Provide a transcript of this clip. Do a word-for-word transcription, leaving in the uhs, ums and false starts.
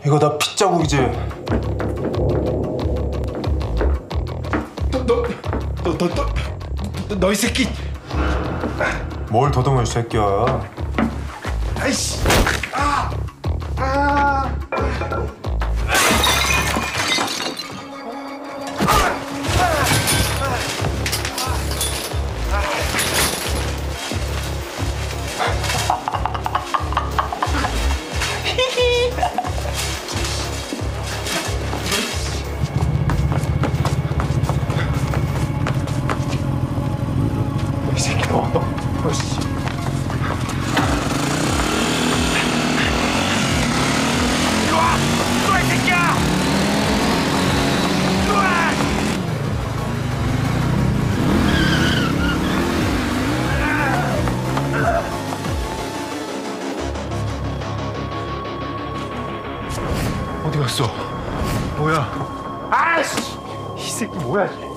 이거 다 핏자국이지. 너너너너너 이 새끼. 뭘 더듬어 이 새끼야. 아이씨. 아. 아. 이 새끼 너. 너 씨. 이리 와! 이리 와, 이 새끼야! 이리 와! 어디 갔어? 뭐야? 아이씨! 이 새끼 뭐야?